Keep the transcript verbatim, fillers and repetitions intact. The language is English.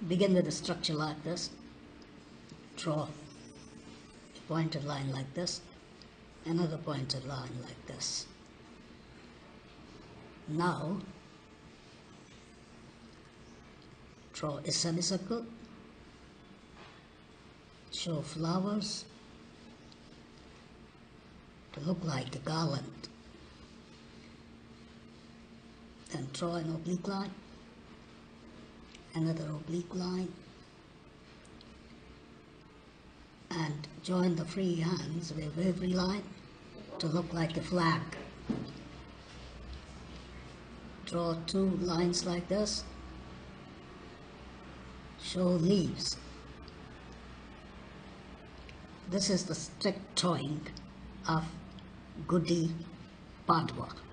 Begin with a structure like this. Draw a pointed line like this, another pointed line like this. Now draw a semicircle, show flowers to look like a garland. Then draw an oblique line, another oblique line, and join the free hands with every line to look like a flag. Draw two lines like this, show leaves. This is the strict drawing of Gudi Padwa.